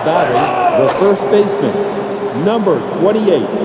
batting, the first baseman, number 28.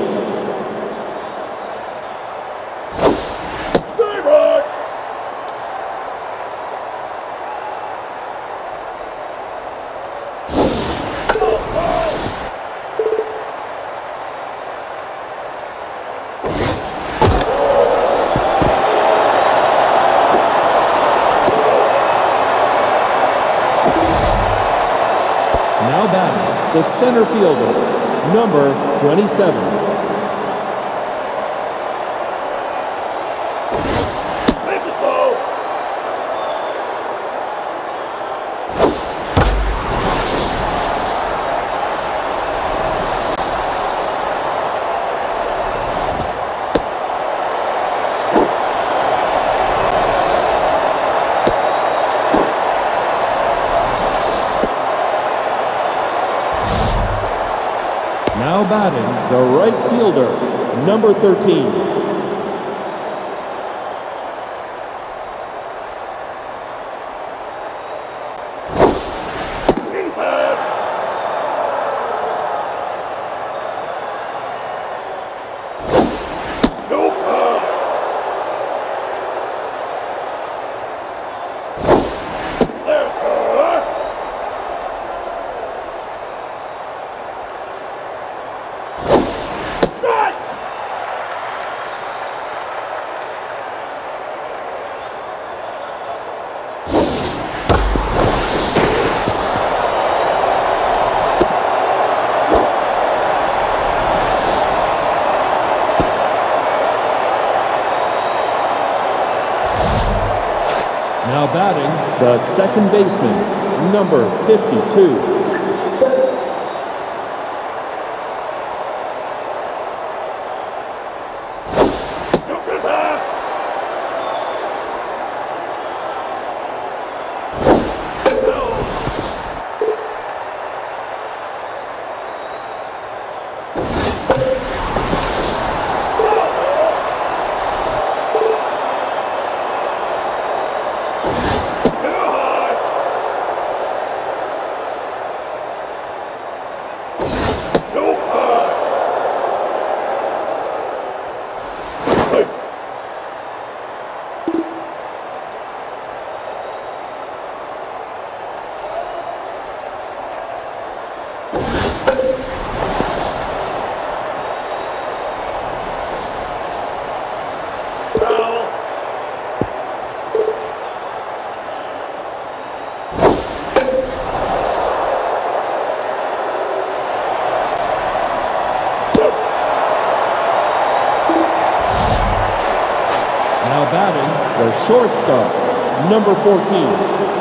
Now batting, the center fielder, number 27. Now batting, the right fielder, number 13. Now batting, the second baseman, number 52. Now batting, the shortstop, number 14.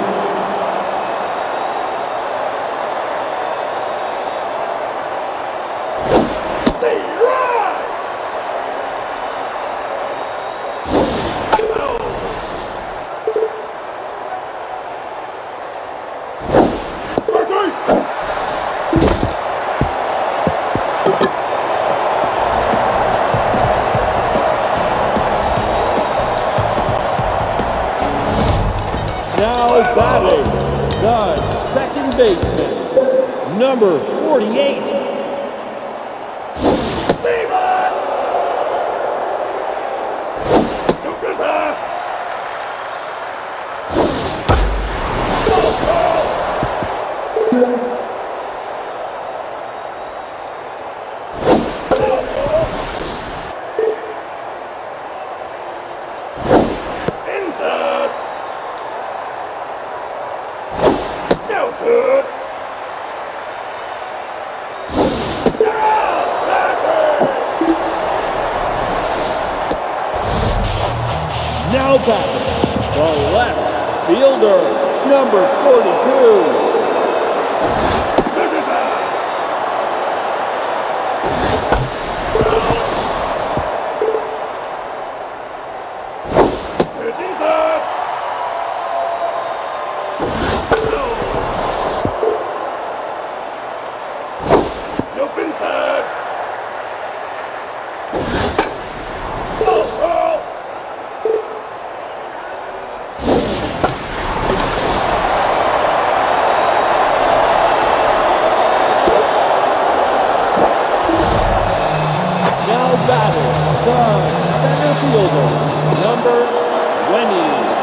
Now batting, the second baseman, number 48. Now batting, the left fielder, number 42. 20.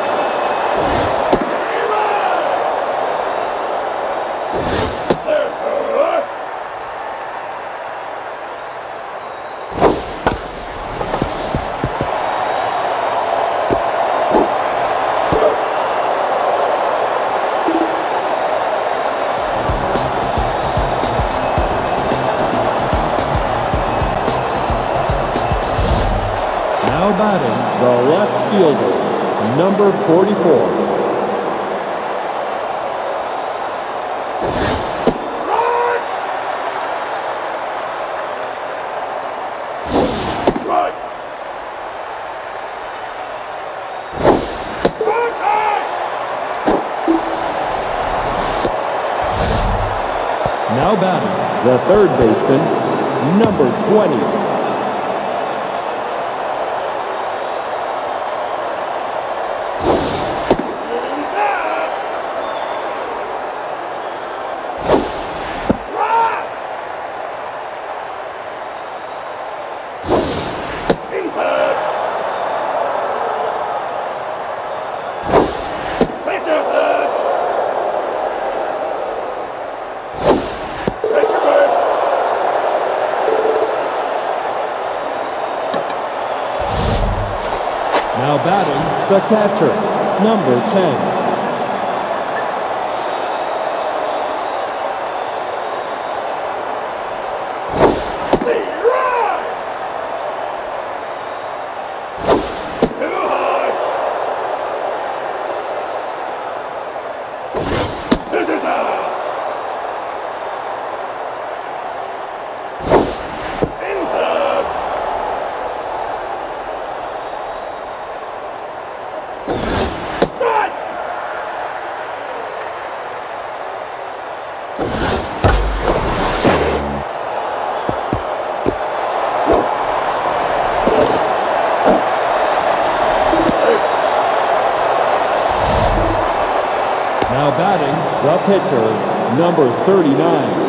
Now batting, the left fielder, number 44. Now batting, the third baseman, number 20. Now batting, the catcher, number 10. Now batting, the pitcher, number 39.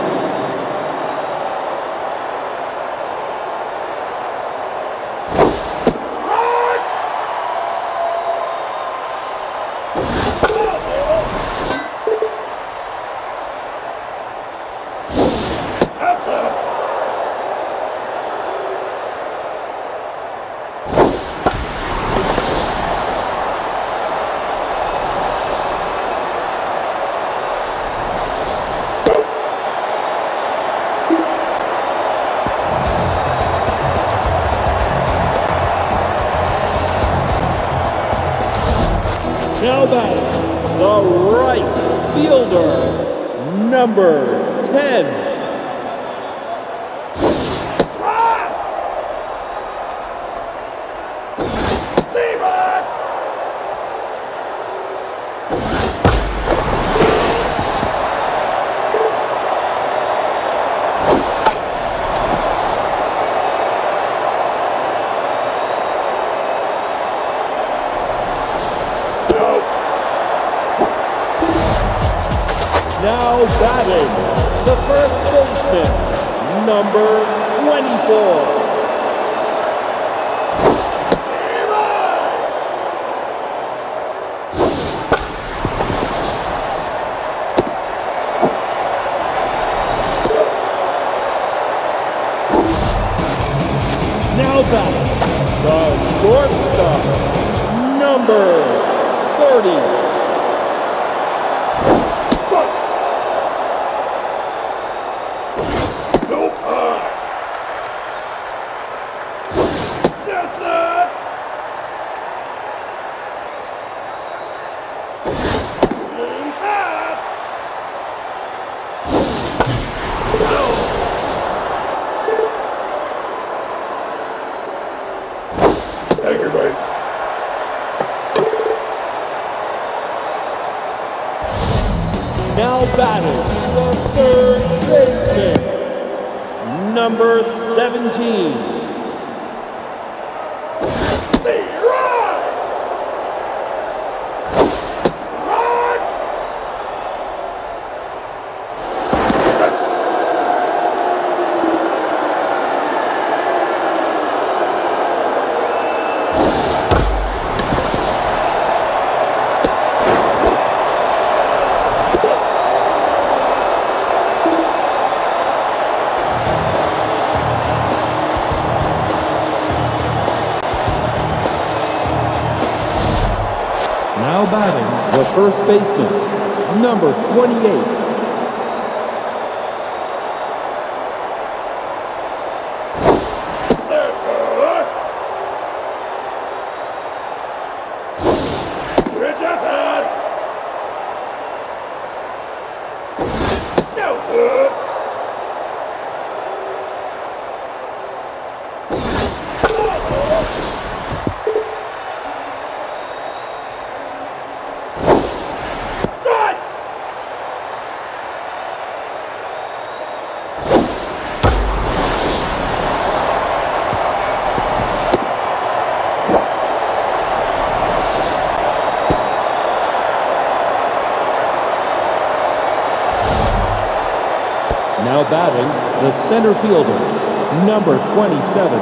Now batting, the right fielder, number 10. Now batting, the first baseman, number 24. Now batting, the shortstop, number 30. Now batting, the third baseman, number 17. Now batting, the first baseman, number 28. Now batting, the center fielder, number 27.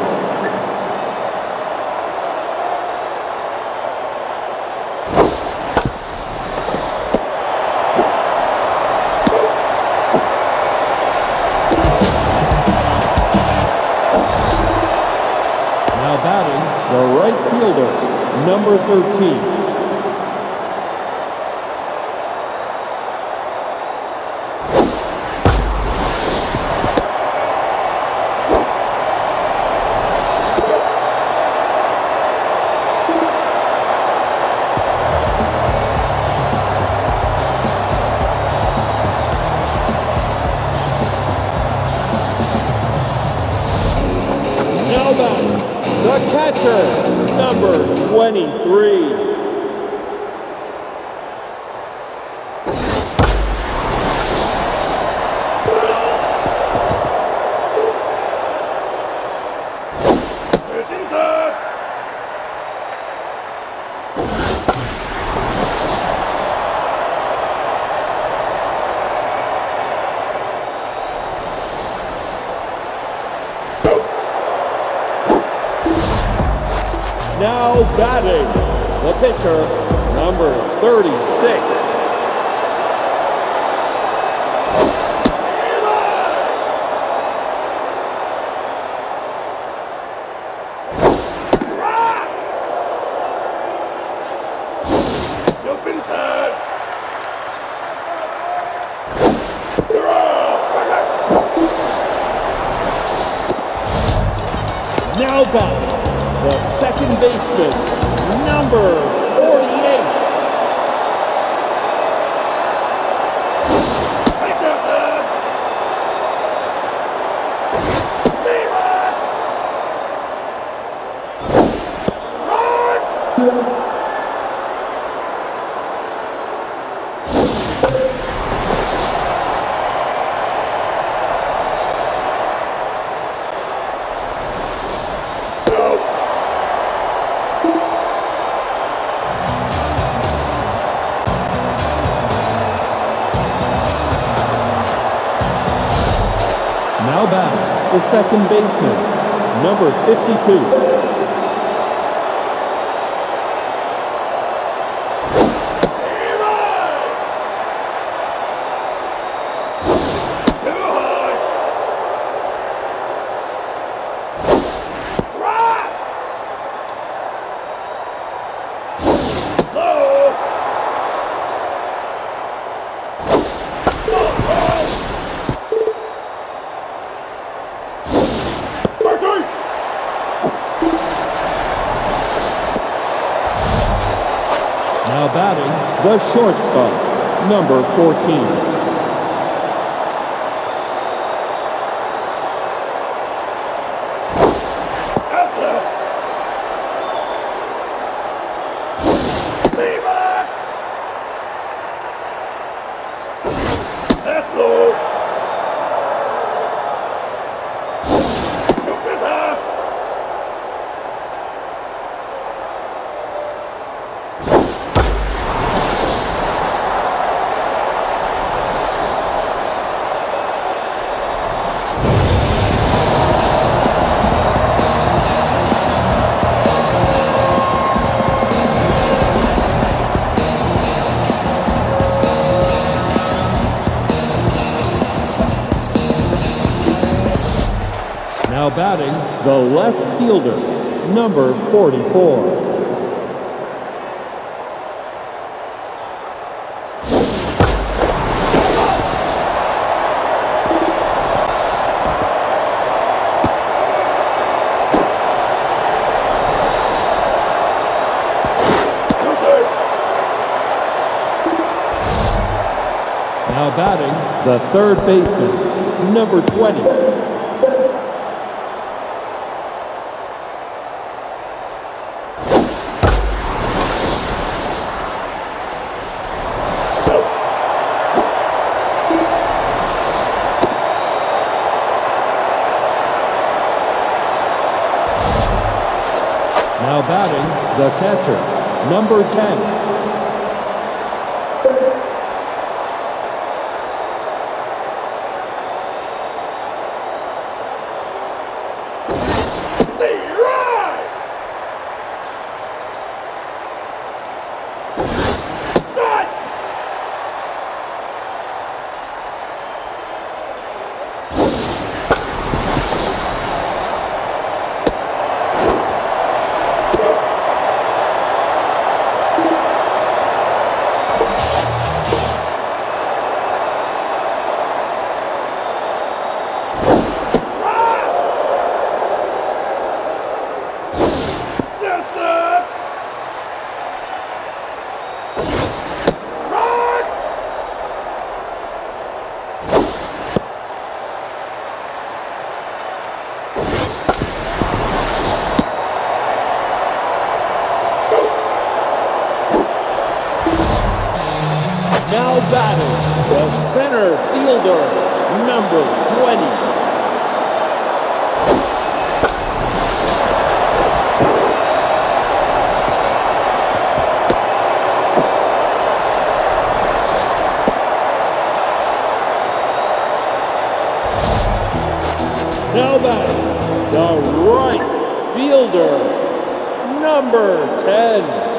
Now batting, the right fielder, number 13. The catcher, number 23. Now batting, the pitcher, number 36. Jump inside. Now batting, the second baseman, number 48. Now batting, the second baseman, number 52. Now batting, the shortstop, number 14. That's low. Now batting, the left fielder, number 44. Now batting, the third baseman, number 20. Now batting, the catcher, number 10. Now batting, the center fielder, number 20. Now batting, the right fielder, number 10.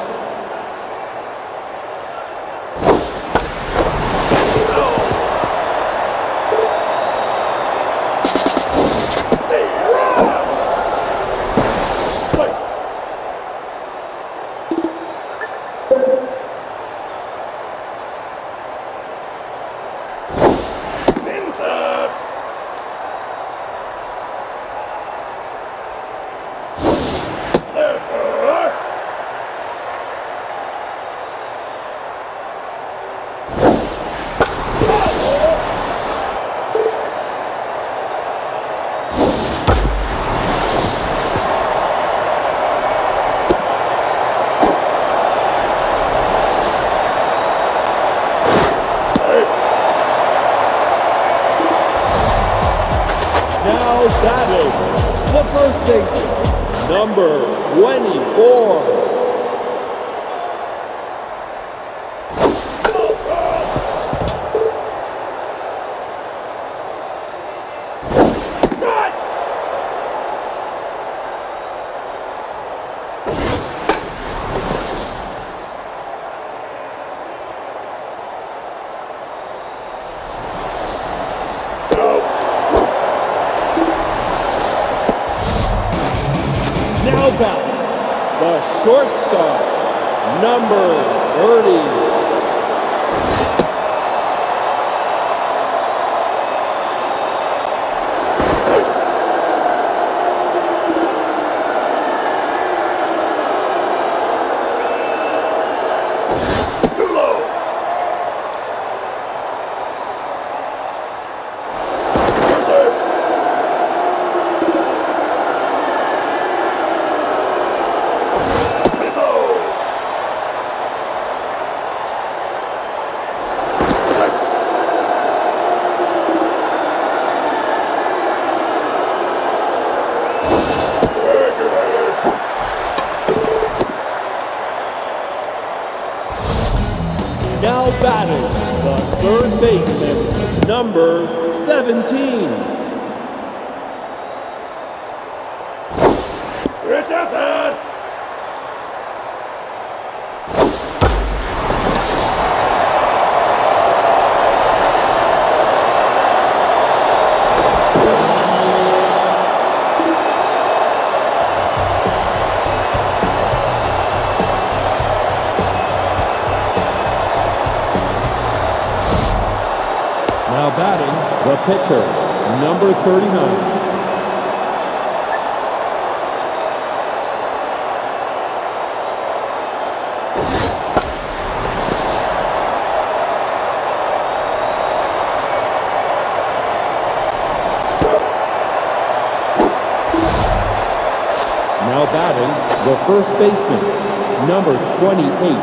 Now batting, the first baseman, number 24. Now batting, the shortstop, number 30. Now batting, the third baseman, number 17. Richardson! Now batting, the pitcher, number 39. first baseman, number 28.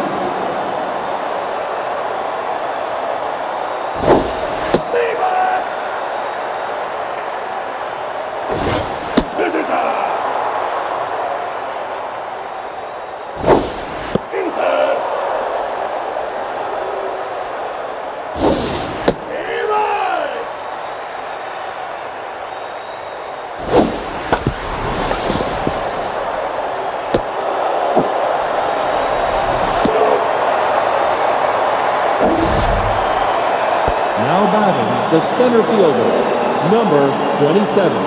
Now batting, the center fielder, number 27.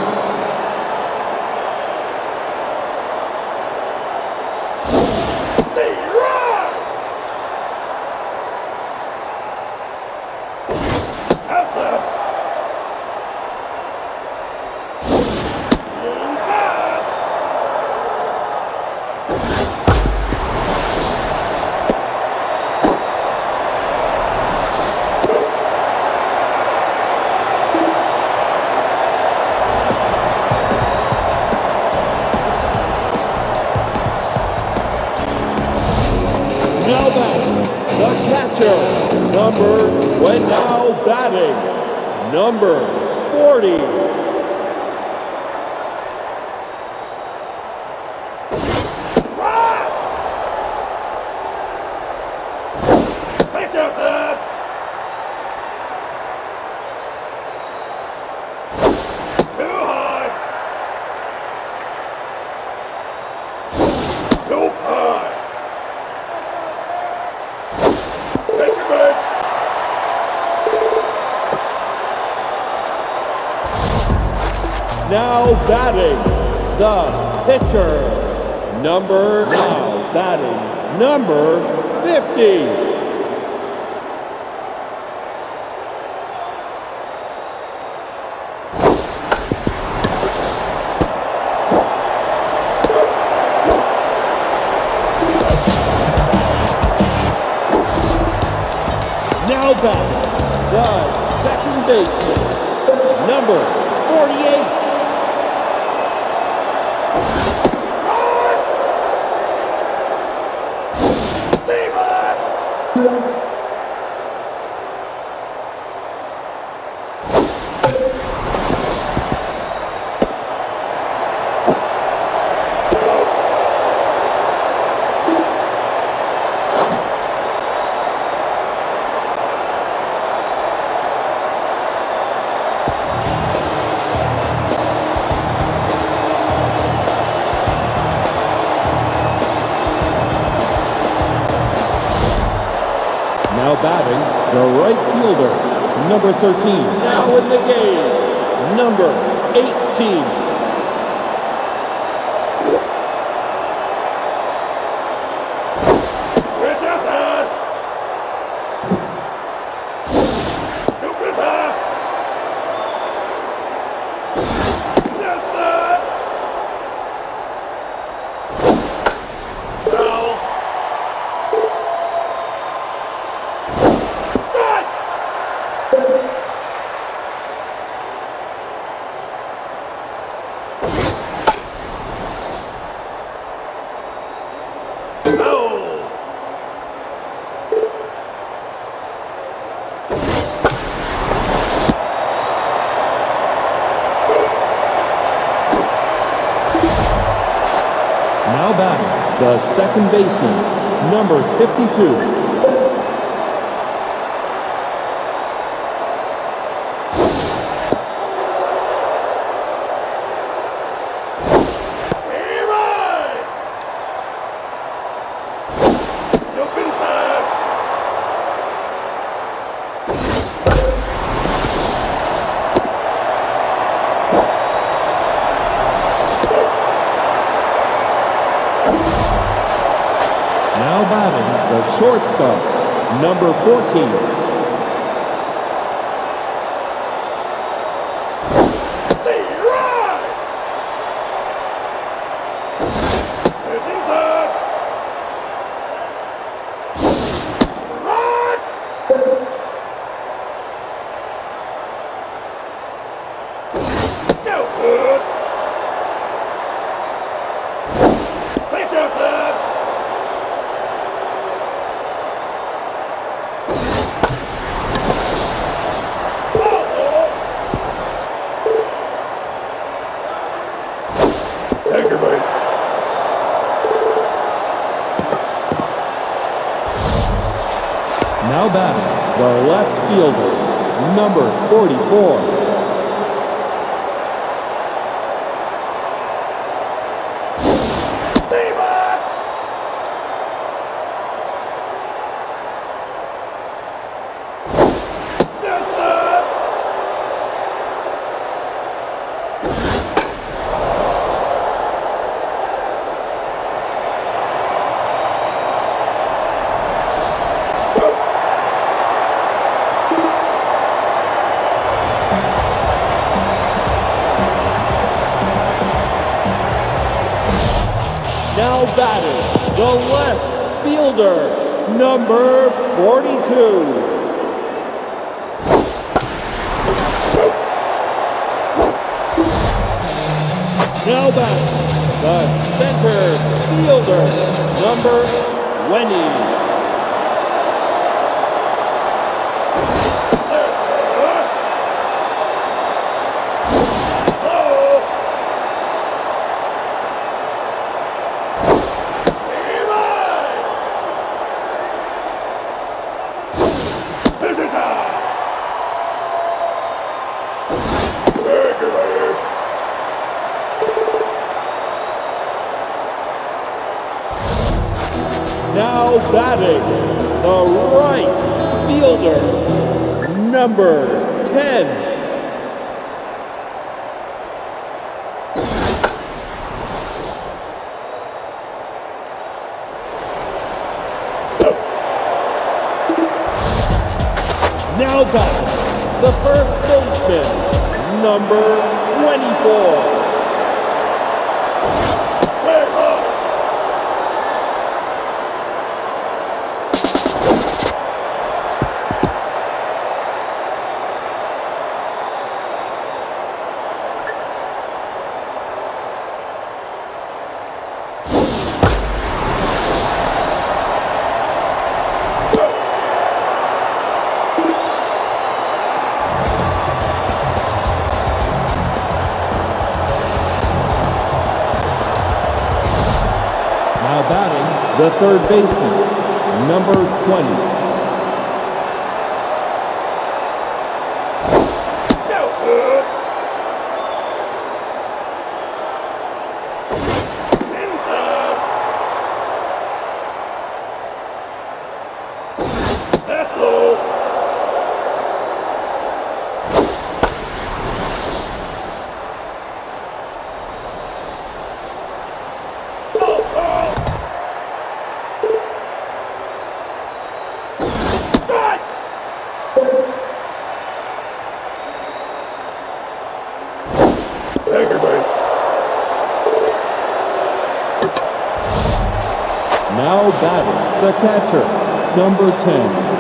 Now batting, the catcher, now batting, number 40. Now batting, the pitcher, now batting, number 50. Now batting, the second baseman, number 48. Now batting, the right fielder, number 13. Now in the game, number 18. Now batting, the second baseman, number 52. Now batting, the shortstop, number 14. Now batting, the left fielder, number 44. Now batting, the left fielder, number 42. Now batting, the center fielder, number 20. Now batting, the right fielder, number 10. Now batting, the first baseman, number 24. Now batting, the third baseman, number 20. That's low. Now batting, the catcher, number 10.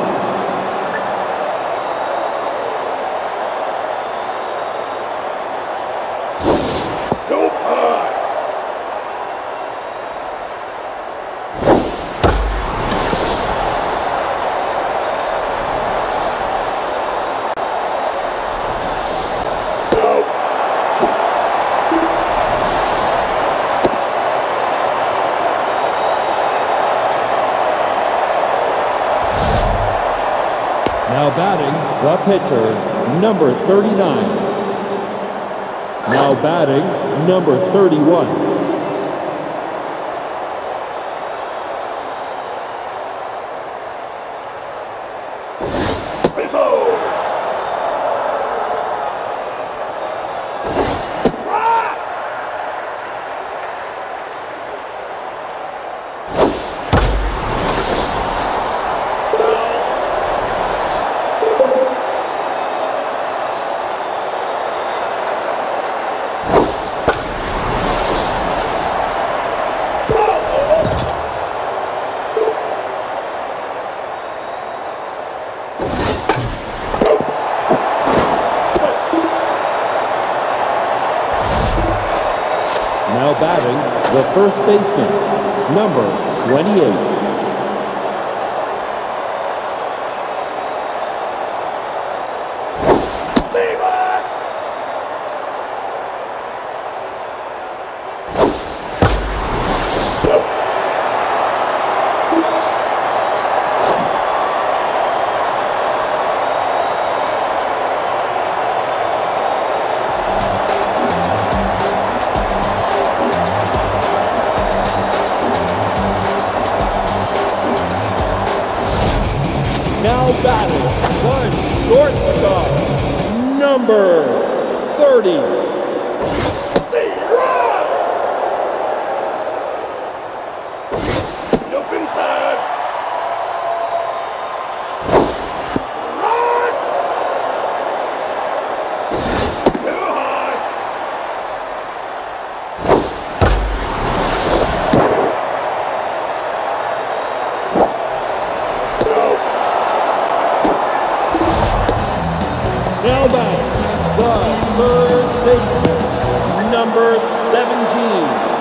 Now batting, the pitcher, number 39. Now batting, number 31. Now batting, the first baseman, number 28. Now batting the shortstop, number 30. Up inside. Too high. No. Now batting the third baseman, number 17.